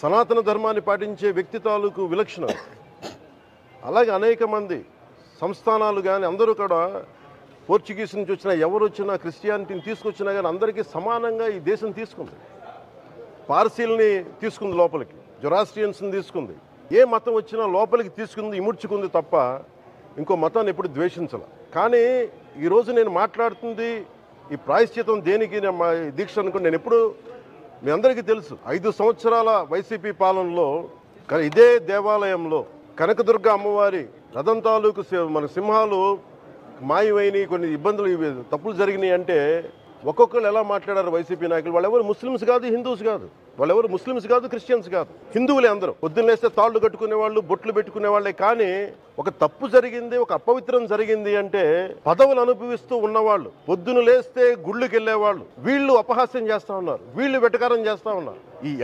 సనాతన ధర్మాన్ని పాటించే వ్యక్తి తాలూకు విలక్షణం. అలాగే అనేక మంది సంస్థానాలు కానీ అందరూ కూడా పోర్చుగీస్ నుంచి వచ్చినా ఎవరు వచ్చినా క్రిస్టియానిటీని తీసుకొచ్చినా కానీ అందరికీ సమానంగా ఈ దేశం తీసుకుంది. పార్సీల్ని తీసుకుంది లోపలికి, జొరాస్ట్రియన్స్ని తీసుకుంది. ఏ మతం వచ్చినా లోపలికి తీసుకుంది, ఇముడ్చుకుంది తప్ప ఇంకో మతాన్ని ఎప్పుడు ద్వేషించాల. కానీ ఈరోజు నేను మాట్లాడుతుంది ఈ ప్రాయశ్చితం దేనికి మా దీక్ష అనుకుని నేను ఎప్పుడు మీ అందరికీ తెలుసు 5 సంవత్సరాల వైసీపీ పాలనలో ఇదే దేవాలయంలో కనకదుర్గ అమ్మవారి రథం తాలూకు మన సింహాలు మాయమైనవి, కొన్ని ఇబ్బందులు తప్పులు జరిగినాయి అంటే ఒక్కొక్కరు ఎలా మాట్లాడారు వైసీపీ నాయకులు. వాళ్ళెవరు ముస్లిమ్స్ కాదు, హిందూస్ కాదు, వాళ్ళెవరు ముస్లిమ్స్ కాదు, క్రిస్టియన్స్ కాదు, హిందువులే అందరూ. పొద్దున్న లేస్తే తాళ్ళు కట్టుకునే వాళ్ళు, బొట్లు పెట్టుకునే వాళ్ళే. కానీ ఒక తప్పు జరిగింది, ఒక అపవిత్రం జరిగింది అంటే పదవులు అనుభవిస్తూ ఉన్నవాళ్ళు, పొద్దున లేస్తే గుళ్ళకి వెళ్ళేవాళ్ళు, వీళ్ళు అపహాస్యం చేస్తా ఉన్నారు, వీళ్ళు వెటకారం చేస్తా ఉన్నారు.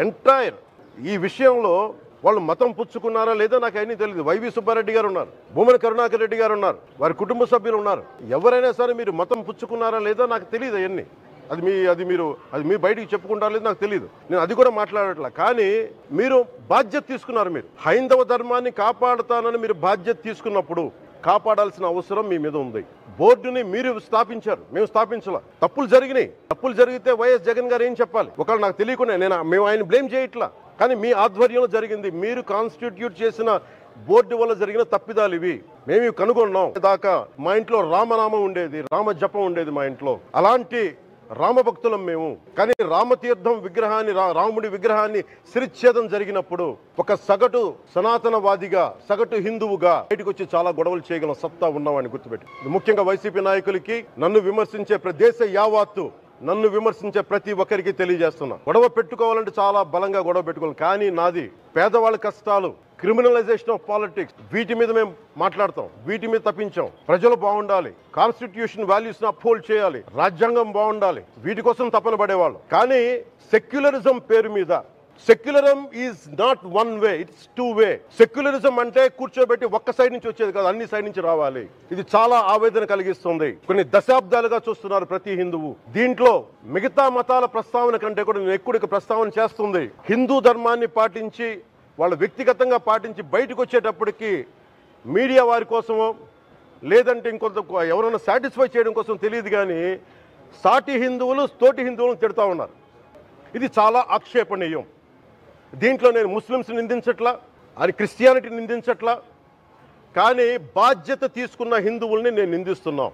ఈ విషయంలో వాళ్ళు మతం పుచ్చుకున్నారా లేదా నాకు అన్నీ తెలియదు. వైవి సుబ్బారెడ్డి గారు ఉన్నారు, భూమన కరుణాకర్ రెడ్డి గారు ఉన్నారు, వారి కుటుంబ సభ్యులు ఉన్నారు. ఎవరైనా సరే మీరు మతం పుచ్చుకున్నారా లేదా నాకు తెలియదు. అవన్నీ అది మీరు బయటికి చెప్పుకుంటారా లేదు నాకు తెలియదు. నేను అది కూడా మాట్లాడట్లా. కానీ మీరు బాధ్యత తీసుకున్నారు. మీరు హైందవ ధర్మాన్ని కాపాడుతానని మీరు బాధ్యత తీసుకున్నప్పుడు కాపాడాల్సిన అవసరం మీ మీద ఉంది. బోర్డుని మీరు స్థాపించారు, మేము స్థాపించాల. తప్పులు జరిగినాయి. తప్పులు జరిగితే వైఎస్ జగన్ గారు ఏం చెప్పాలి? ఒకవేళ నాకు తెలియకుండా మేము ఆయన బ్లేమ్ చేయట్లా. కానీ మీ ఆధ్వర్యంలో జరిగింది, మీరు కాన్స్టిట్యూట్ చేసిన బోర్డు వల్ల జరిగిన తప్పిదాలు ఇవి. మేము కనుగొన్నాం. దాకా మా ఇంట్లో రామనామం ఉండేది, రామ జపం ఉండేది మా ఇంట్లో. అలాంటి రామభక్తులం మేము. కానీ రామతీర్థం విగ్రహాన్ని, రాముడి విగ్రహాన్ని శిరచ్ఛేదం జరిగినప్పుడు ఒక సగటు సనాతనవాదిగా, సగటు హిందువుగా బయటకు వచ్చి చాలా గొడవలు చేయగల సత్తా ఉన్నవాడిని గుర్తుపెట్టి. ముఖ్యంగా వైసీపీ నాయకులకి, నన్ను విమర్శించే దేశ యావత్తు నన్ను విమర్శించే ప్రతి ఒక్కరికి తెలియజేస్తున్నా, గొడవ పెట్టుకోవాలంటే చాలా బలంగా గొడవ పెట్టుకోవాలి. కానీ నాది పేదవాళ్ళ కష్టాలు, క్రిమినలైజేషన్ ఆఫ్ పాలిటిక్స్, వీటి మీద మేము మాట్లాడతాం, వీటి మీద తప్పించాం. ప్రజలు బాగుండాలి, కాన్స్టిట్యూషన్ వాల్యూస్ ని అప్హోల్డ్ చేయాలి, రాజ్యాంగం బాగుండాలి, వీటి కోసం తపన పడేవాళ్ళు. కానీ సెక్యులరిజం పేరు మీద, secularism is not one way, it's 2 way. Secularism అంటే కూర్చోబెట్టి ఒక్క సైడ్ నుంచి వచ్చేది కాదు, అన్ని సైడ్ నుంచి రావాలి. ఇది చాలా ఆవేదన కలిగిస్తుంది. కొన్ని దశాబ్దాలుగా చూస్తున్నారు ప్రతి హిందువు. దీంట్లో మిగతా మతాల ప్రస్తావన కంటే కూడా నేను ఎక్కువ ప్రస్తావన చేస్తుంది హిందూ ధర్మాన్ని పాటించి, వాళ్ళు వ్యక్తిగతంగా పాటించి బయటకు వచ్చేటప్పటికి మీడియా వారి కోసమో లేదంటే ఇంకొంత ఎవరైనా సాటిస్ఫై చేయడం కోసం తెలియదు. కానీ సాటి హిందువులు తోటి హిందువులను తిడుతూ ఉన్నారు. ఇది చాలా ఆక్షేపణీయం. దీంట్లో నేను ముస్లిమ్స్ నిందించట్లా, అది క్రిస్టియానిటీ నిందించట్లా. కానీ బాధ్యత తీసుకున్న హిందువుల్ని నేను నిందిస్తున్నాం.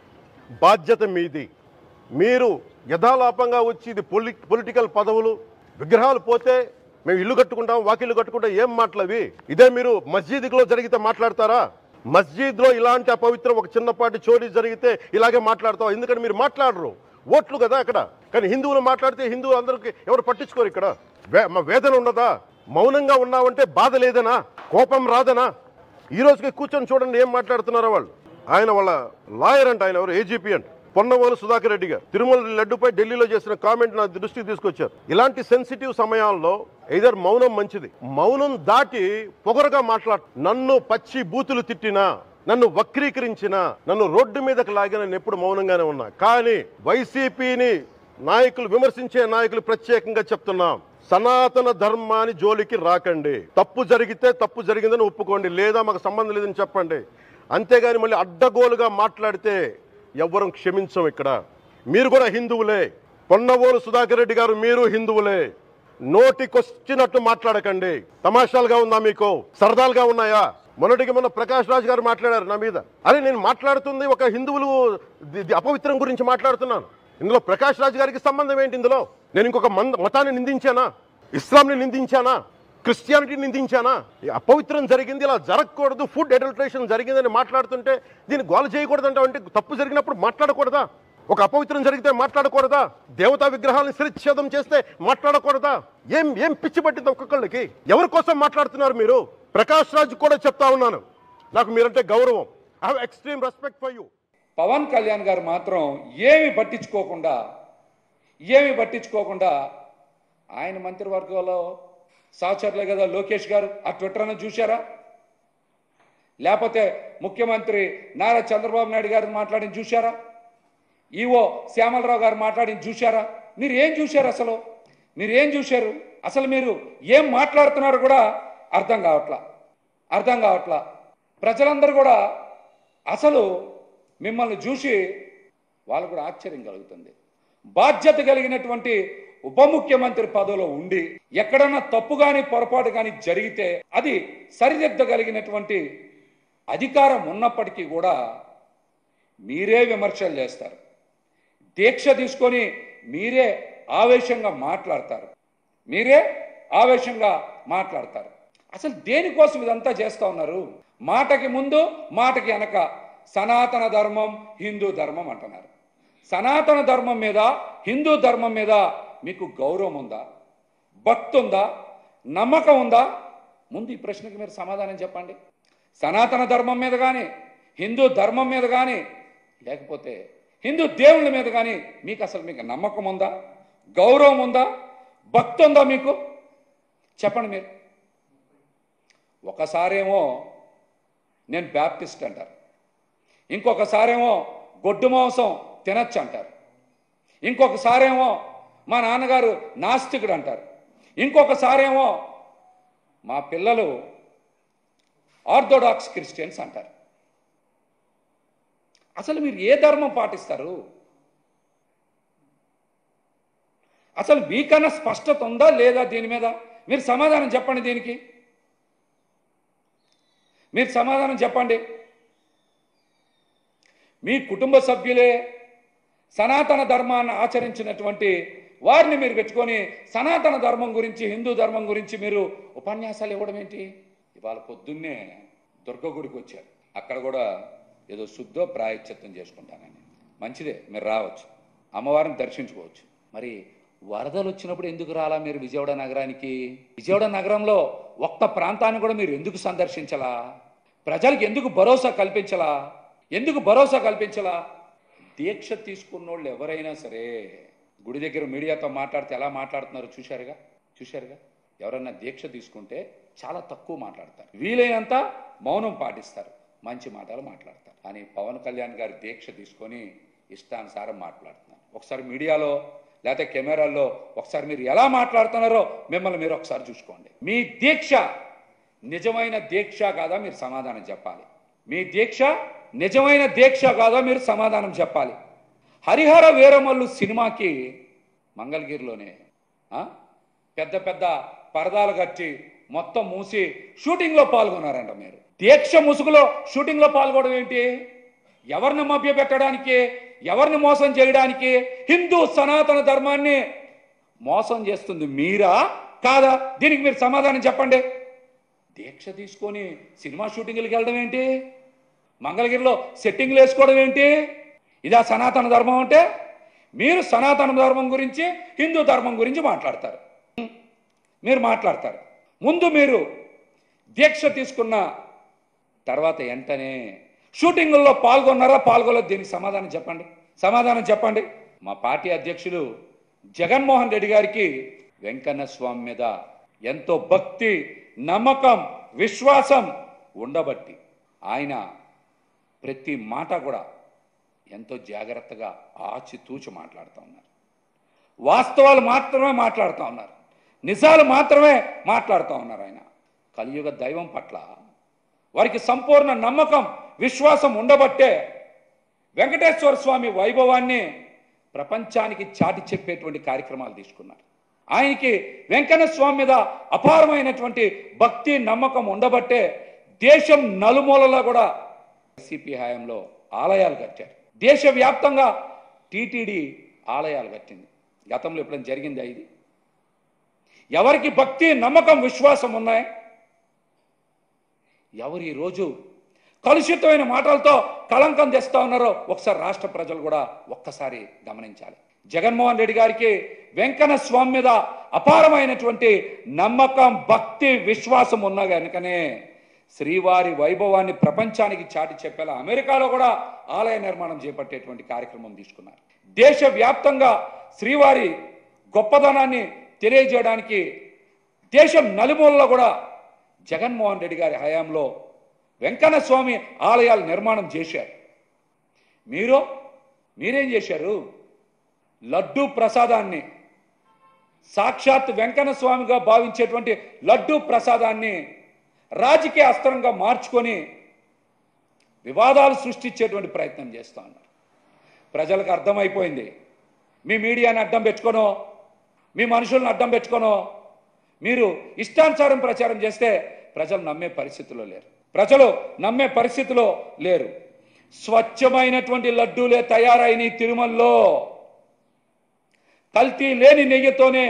బాధ్యత మీది. మీరు యథాలాపంగా వచ్చి ఇది పొలిటికల్ పదవులు, విగ్రహాలు పోతే మేము ఇల్లు కట్టుకుంటాం, వాకిళ్ళు కట్టుకుంటాం, ఏం మాటలవి? ఇదే మీరు మస్జిద్లో జరిగితే మాట్లాడతారా? మస్జిద్లో ఇలాంటి అపవిత్రం, ఒక చిన్నపాటి చోరీ జరిగితే ఇలాగే మాట్లాడతాం. ఎందుకంటే మీరు మాట్లాడరు, ఓట్లు కదా అక్కడ. కానీ హిందువులు మాట్లాడితే హిందువులు అందరికీ ఎవరు పట్టించుకోరు. ఇక్కడ మా వేదన ఉండదా? మౌనంగా ఉన్నామంటే బాధ లేదనా? కోపం రాదనా? ఈ రోజుకి కూర్చొని చూడండి ఏం మాట్లాడుతున్నారో వాళ్ళు. వాళ్ళ లాయర్ అంట, ఆయన ఎవరు, ఏజీపీ అంట, పొన్నవోలు సుధాకర్ రెడ్డి గారు తిరుమల లడ్డుపై ఢిల్లీలో చేసిన కామెంట్ నా దృష్టికి తీసుకొచ్చారు. ఇలాంటి సెన్సిటివ్ సమయాల్లో ఐదర్ మౌనం మంచిది, మౌనం దాటి పొగరుగా నన్ను పచ్చి బూతులు తిట్టినా, నన్ను వక్రీకరించిన, నన్ను రోడ్డు మీదకి లాగిన నేను ఎప్పుడు మౌనంగానే ఉన్నా. కానీ వైసీపీని నాయకులు, విమర్శించే నాయకులు ప్రత్యేకంగా చెప్తున్నాం, సనాతన ధర్మాన్ని జోలికి రాకండి. తప్పు జరిగితే తప్పు జరిగిందని ఒప్పుకోండి, లేదా మాకు సంబంధం లేదని చెప్పండి. అంతేగాని మళ్ళీ అడ్డగోలుగా మాట్లాడితే ఎవ్వరం క్షమించం. ఇక్కడ మీరు కూడా హిందువులే. పొన్నవోలు సుధాకర్ రెడ్డి గారు, మీరు హిందువులే. నోటికొచ్చినట్టు మాట్లాడకండి. తమాషాలుగా ఉందా మీకు? సరదాలుగా ఉన్నాయా? మొన్న ప్రకాష్ రాజ్ గారు మాట్లాడారు నా మీద. అరే నేను మాట్లాడుతుంది ఒక హిందువులు అపవిత్రం గురించి మాట్లాడుతున్నాను. ఇందులో ప్రకాష్ రాజ్ గారికి సంబంధం ఏంటి? ఇందులో నేను ఇంకొక మతాన్ని నిందించానా? ఇస్లాంని నిందించానా? క్రిస్టియానిటీని నిందించానా? అపవిత్రం జరిగింది, ఇలా జరగకూడదు, ఫుడ్ అడల్టరేషన్ జరిగిందని మాట్లాడుతుంటే దీన్ని గోల చేయకూడదంట. అంటే తప్పు జరిగినప్పుడు మాట్లాడకూడదా? ఒక అపవిత్రం జరిగితే మాట్లాడకూడదా? దేవతా విగ్రహాలను శిరచ్ఛేదం చేస్తే మాట్లాడకూడదా? ఏం పిచ్చి పట్టింది ఒక్కొక్కళ్ళకి? ఎవరి కోసం మాట్లాడుతున్నారు మీరు? ప్రకాష్ రాజ్ కూడా చెప్తా ఉన్నాను, నాకు మీరంటే గౌరవం. I have extreme respect for you. Pawan Kalyan గారు మాత్రం ఏమి పట్టించుకోకుండా ఆయన మంత్రివర్గంలో సహచరులే కదా లోకేష్ గారు, ఆ ట్విట్టర్ అని చూశారా? లేకపోతే ముఖ్యమంత్రి నారా చంద్రబాబు నాయుడు గారు మాట్లాడిన చూశారా? ఈవో శ్యామలరావు గారు మాట్లాడిన చూశారా? మీరు ఏం చూశారు? అసలు మీరు ఏం చూశారు? అసలు మీరు ఏం మాట్లాడుతున్నారో కూడా అర్థం కావట్లా. ప్రజలందరూ కూడా అసలు మిమ్మల్ని చూసి వాళ్ళు కూడా ఆశ్చర్యం కలుగుతుంది. బాధ్యత కలిగినటువంటి ఉప ముఖ్యమంత్రి పదవిలో ఉండి ఎక్కడన్నా తప్పు కానీ పొరపాటు కానీ జరిగితే అది సరిదిద్దగలిగినటువంటి అధికారం ఉన్నప్పటికీ కూడా మీరే విమర్శలు చేస్తారు. దీక్ష తీసుకొని మీరే ఆవేశంగా మాట్లాడతారు. అసలు దేనికోసం ఇదంతా చేస్తూ ఉన్నారు? మాటకి ముందు మాటకి వెనక సనాతన ధర్మం, హిందూ ధర్మం అంటున్నారు. సనాతన ధర్మం మీద, హిందూ ధర్మం మీద మీకు గౌరవం ఉందా? భక్తి ఉందా? నమ్మకం ఉందా? ముందు ఈ ప్రశ్నకి మీరు సమాధానం చెప్పండి. సనాతన ధర్మం మీద కానీ, హిందూ ధర్మం మీద కానీ, లేకపోతే హిందూ దేవుళ్ళ మీద కానీ మీకు నమ్మకం ఉందా? గౌరవం ఉందా? భక్తి ఉందా మీకు? చెప్పండి మీరు. ఒకసారేమో నేను బ్యాప్టిస్ట్ అంటారు, ఇంకొకసారేమో గొడ్డు మాంసం తినచ్చు అంటారు, ఇంకొకసారేమో మా నాన్నగారు నాస్తికుడు అంటారు, ఇంకొకసారేమో మా పిల్లలు ఆర్థోడాక్స్ క్రిస్టియన్స్ అంటారు. అసలు మీరు ఏ ధర్మం పాటిస్తారు? అసలు మీకన్నా స్పష్టత ఉందా లేదా? దీని మీద మీరు సమాధానం చెప్పండి. దీనికి మీరు సమాధానం చెప్పండి. మీ కుటుంబ సభ్యులే సనాతన ధర్మాన్ని ఆచరించినటువంటి వారిని మీరు పెట్టుకొని సనాతన ధర్మం గురించి, హిందూ ధర్మం గురించి మీరు ఉపన్యాసాలు ఇవ్వడం ఏంటి? ఇవాళ పొద్దున్నే దుర్గగుడికి వచ్చారు. అక్కడ కూడా ఏదో శుద్ధో ప్రాయశ్చిత్తం చేసుకుంటానని. మంచిదే, మీరు రావచ్చు, అమ్మవారిని దర్శించుకోవచ్చు. మరి వరదలు వచ్చినప్పుడు ఎందుకు రాలా మీరు విజయవాడ నగరానికి? విజయవాడ నగరంలో ఒక్క ప్రాంతాన్ని కూడా మీరు ఎందుకు సందర్శించలా? ప్రజలకు ఎందుకు భరోసా కల్పించలా? దీక్ష తీసుకున్న వాళ్ళు ఎవరైనా సరే గుడి దగ్గర మీడియాతో మాట్లాడితే ఎలా మాట్లాడుతున్నారు చూశారుగా. ఎవరన్నా దీక్ష తీసుకుంటే చాలా తక్కువ మాట్లాడతారు, వీలైనంత మౌనం పాటిస్తారు, మంచి మాటలు మాట్లాడతారు. కానీ పవన్ కళ్యాణ్ గారు దీక్ష తీసుకొని ఇష్టానుసారం మాట్లాడుతున్నారు. ఒకసారి మీడియాలో లేకపోతే కెమెరాల్లో ఒకసారి మీరు ఎలా మాట్లాడుతున్నారో మిమ్మల్ని మీరు ఒకసారి చూసుకోండి. మీ దీక్ష నిజమైన దీక్ష కాదా మీరు సమాధానం చెప్పాలి. మీ దీక్ష నిజమైన దీక్ష కాదా మీరు సమాధానం చెప్పాలి. హరిహర వీరమల్లు సినిమాకి మంగళగిరిలోనే పెద్ద పెద్ద పరదాలు కట్టి మొత్తం మూసి షూటింగ్లో పాల్గొన్నారంట. మీరు దీక్ష ముసుగులో షూటింగ్లో పాల్గొనడం ఏంటి? ఎవరిని మభ్యపెట్టడానికి, ఎవరిని మోసం చేయడానికి? హిందూ సనాతన ధర్మాన్ని మోసం చేస్తుంది మీరా కాదా? దీనికి మీరు సమాధానం చెప్పండి. దీక్ష తీసుకొని సినిమా షూటింగ్లకు వెళ్ళడం ఏంటి? మంగళగిరిలో సెట్టింగ్లు వేసుకోవడం ఏంటి? ఇదా సనాతన ధర్మం అంటే? మీరు సనాతన ధర్మం గురించి, హిందూ ధర్మం గురించి మాట్లాడతారు. ముందు మీరు దీక్ష తీసుకున్న తర్వాత వెంటనే షూటింగుల్లో పాల్గొనలేదు? దీనికి సమాధానం చెప్పండి. మా పార్టీ అధ్యక్షులు జగన్మోహన్ రెడ్డి గారికి వెంకన్న స్వామి మీద ఎంతో భక్తి, నమ్మకం, విశ్వాసం ఉండబట్టి ఆయన ప్రతి మాట కూడా ఎంతో జాగ్రత్తగా ఆచితూచి మాట్లాడుతూ ఉన్నారు. వాస్తవాలు మాత్రమే మాట్లాడుతూ ఉన్నారు, నిజాలు మాత్రమే మాట్లాడుతూ ఉన్నారు. ఆయన కలియుగ దైవం పట్ల వారికి సంపూర్ణ నమ్మకం, విశ్వాసం ఉండబట్టే వెంకటేశ్వర స్వామి వైభవాన్ని ప్రపంచానికి చాటి చెప్పేటువంటి కార్యక్రమాలు తీసుకున్నారు. ఆయనకి వెంకన్న స్వామి మీద అపారమైనటువంటి భక్తి, నమ్మకం ఉండబట్టే దేశం నలుమూలలా కూడా వైసీపీ హయాంలో ఆలయాలు కట్టారు. దేశవ్యాప్తంగా టీటీడీ ఆలయాలు కట్టింది. గతంలో ఎప్పుడైనా జరిగిందా ఇది? ఎవరికి భక్తి, నమ్మకం, విశ్వాసం ఉన్నాయి? ఎవరు ఈరోజు కలుషితమైన మాటలతో కళంకం తెస్తా ఉన్నారో ఒకసారి రాష్ట్ర ప్రజలు కూడా ఒక్కసారి గమనించాలి. జగన్మోహన్ రెడ్డి గారికి వెంకన్న స్వామి మీద అపారమైనటువంటి నమ్మకం, భక్తి, విశ్వాసం ఉన్నా కనుకనే శ్రీవారి వైభవాన్ని ప్రపంచానికి చాటి చెప్పేలా అమెరికాలో కూడా ఆలయ నిర్మాణం చేపట్టేటువంటి కార్యక్రమం తీసుకున్నారు. దేశవ్యాప్తంగా శ్రీవారి గొప్పదనాన్ని తెలియజేయడానికి దేశం నలుమూలలో కూడా జగన్మోహన్ రెడ్డి గారి హయాంలో వెంకన్న స్వామి ఆలయాలు నిర్మాణం చేశారు. మీరేం చేశారు? లడ్డూ ప్రసాదాన్ని సాక్షాత్ వెంకన్న స్వామిగా భావించేటువంటి లడ్డూ ప్రసాదాన్ని రాజకీయ అస్త్రంగా మార్చుకొని వివాదాలు సృష్టించేటువంటి ప్రయత్నం చేస్తూ ఉన్నారు. ప్రజలకు అర్థమైపోయింది. మీ మీడియాని అడ్డం పెట్టుకోనో, మీ మనుషులను అడ్డం పెట్టుకోనో మీరు ఇష్టానుసారం ప్రచారం చేస్తే ప్రజలు నమ్మే పరిస్థితిలో లేరు. ప్రజలు నమ్మే పరిస్థితిలో లేరు. స్వచ్ఛమైనటువంటి లడ్డూలే తయారైన తిరుమలలో కల్తీ లేని నెయ్యితోనే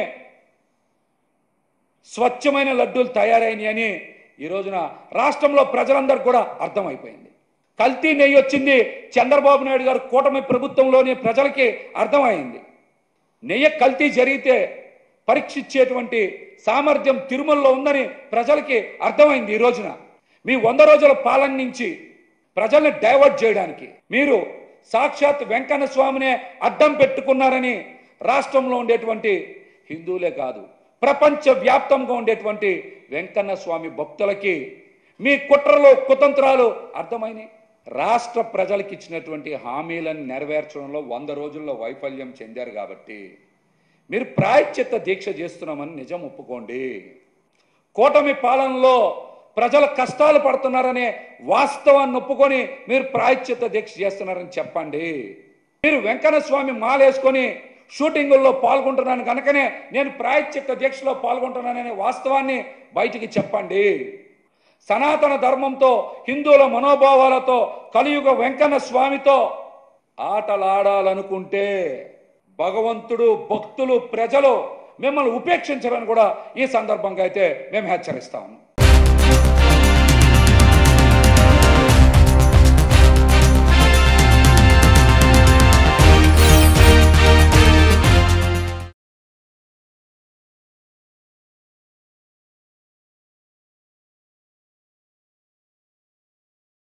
స్వచ్ఛమైన లడ్డూలు తయారైనవి అని ఈ రోజున రాష్ట్రంలో ప్రజలందరికీ కూడా అర్థమైపోయింది. కల్తీ నెయ్యి వచ్చింది చంద్రబాబు నాయుడు గారు కూటమి ప్రభుత్వంలోని ప్రజలకి అర్థమైంది. నెయ్యి కల్తీ జరిగితే పరీక్షించేటువంటి సామర్థ్యం తిరుమలలో ఉందని ప్రజలకి అర్థమైంది. ఈ రోజున మీ 100 రోజుల పాలన నుంచి ప్రజల్ని డైవర్ట్ చేయడానికి మీరు సాక్షాత్ వెంకన్న స్వామినే అడ్డం పెట్టుకున్నారని రాష్ట్రంలో ఉండేటువంటి హిందువులే కాదు, ప్రపంచ వ్యాప్తంగా ఉండేటువంటి వెంకన్న స్వామి భక్తులకి మీ కుట్రలు కుతంత్రాలు అర్థమైనాయి. రాష్ట్ర ప్రజలకు ఇచ్చినటువంటి హామీలను నెరవేర్చడంలో 100 రోజుల్లో వైఫల్యం చెందారు కాబట్టి మీరు ప్రాయశ్చిత్త దీక్ష చేస్తున్నామని నిజం ఒప్పుకోండి. కూటమి పాలనలో ప్రజల కష్టాలు పడుతున్నారనే వాస్తవాన్ని ఒప్పుకొని మీరు ప్రాయశ్చిత్త దీక్ష చేస్తున్నారని చెప్పండి. మీరు వెంకన్న స్వామి మాలేసుకొని షూటింగుల్లో పాల్గొంటున్నాను కనుకనే నేను ప్రాయశ్చిత్త దీక్షలో పాల్గొంటున్నాననే వాస్తవాన్ని బయటికి చెప్పండి. సనాతన ధర్మంతో హిందువుల మనోభావాలతో కలియుగ వెంకన్న స్వామితో ఆటలాడాలనుకుంటే భగవంతుడు, భక్తులు, ప్రజలు మిమ్మల్ని ఉపేక్షించరని కూడా ఈ సందర్భంగా అయితే మేము హెచ్చరిస్తాము.